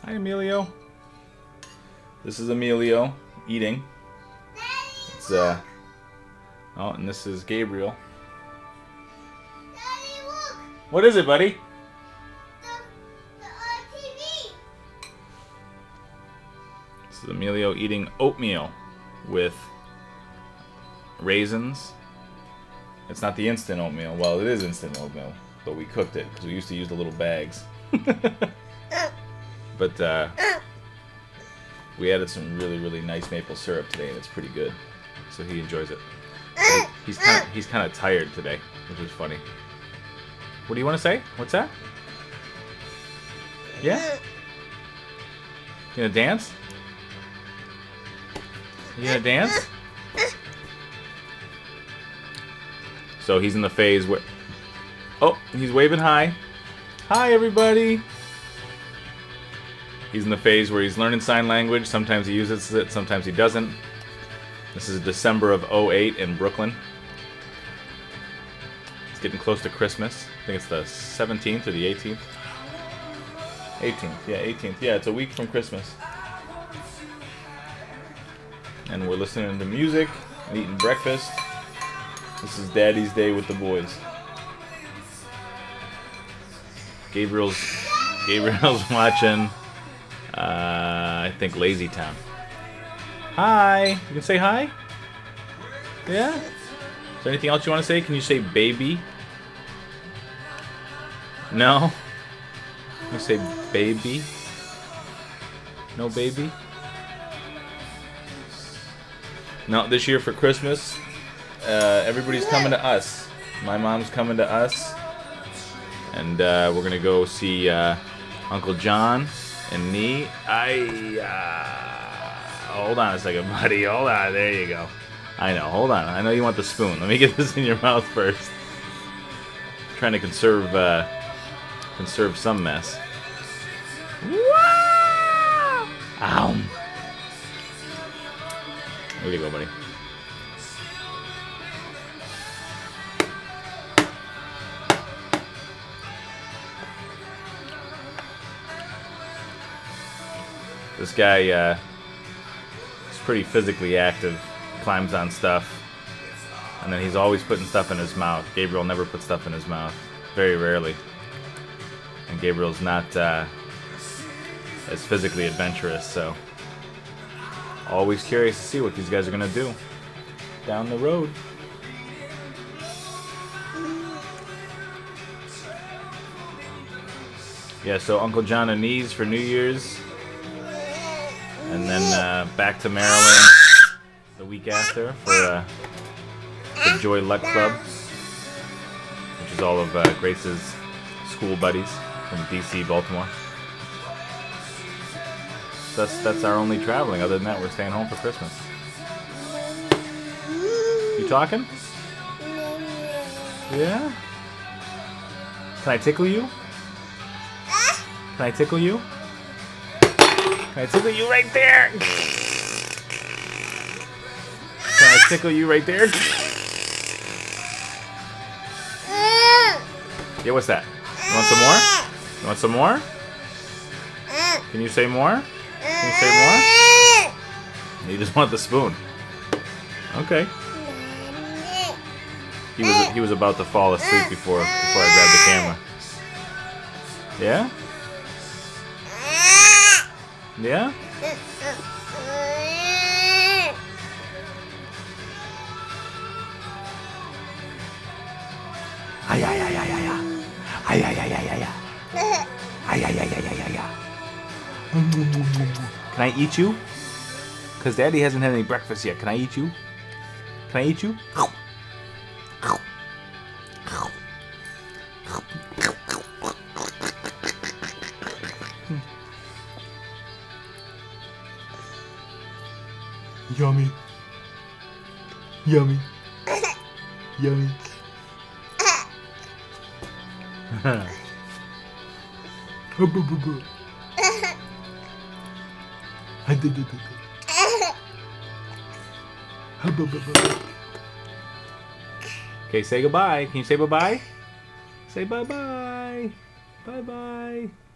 Hi, Emilio. This is Emilio eating. It's oh, and this is Gabriel. Daddy, look! What is it, buddy? The TV! This is Emilio eating oatmeal with raisins. It's not the instant oatmeal. Well, it is instant oatmeal, but we cooked it because we used to use the little bags. But we added some really, really nice maple syrup today, and it's pretty good. So he enjoys it. He's kind of tired today, which is funny. What do you want to say? What's that? Yeah? You gonna dance? You gonna dance? So he's in the phase where... Oh, he's waving hi. Hi, everybody. He's in the phase where he's learning sign language. Sometimes he uses it, sometimes he doesn't. This is December of '08 in Brooklyn. It's getting close to Christmas. I think it's the 17th or the 18th. 18th, yeah, 18th. Yeah, it's a week from Christmas. And we're listening to music and eating breakfast. This is Daddy's Day with the boys. Gabriel's watching, I think, Lazy Town. Hi! You can say hi? Yeah? Is there anything else you want to say? Can you say baby? No? You say baby? No baby? No, this year for Christmas, everybody's coming to us. My mom's coming to us. And we're going to go see Uncle John and Nee. Hold on a second, buddy. Hold on. There you go. I know. Hold on. I know you want the spoon. Let me get this in your mouth first. Trying to conserve some mess. Wow! Ow! There you go, buddy. This guy is pretty physically active, climbs on stuff, and then he's always putting stuff in his mouth. Gabriel never puts stuff in his mouth, very rarely. And Gabriel's not as physically adventurous, so always curious to see what these guys are going to do down the road. Yeah, so Uncle John and Nee's for New Year's. And then back to Maryland the week after for the Joy Luck Club, which is all of Grace's school buddies from DC, Baltimore. That's our only traveling. Other than that, we're staying home for Christmas. You talking? Yeah? Can I tickle you? Can I tickle you? Can I tickle you right there? Can I tickle you right there? Yeah, what's that? You want some more? You want some more? Can you say more? Can you say more? You just want the spoon. Okay. He was about to fall asleep before I grabbed the camera. Yeah? Yeah? Ay, ay, ay, ay, ay, ay. Ay, ay, ay, ay, ay, ay. Ay, ay, ay, ay, ay, ay, ay. Can I eat you? Because Daddy hasn't had any breakfast yet. Can I eat you? Can I eat you? Yummy. Yummy. Yummy. Okay, say goodbye. Can you say bye-bye? Say bye-bye. Bye-bye.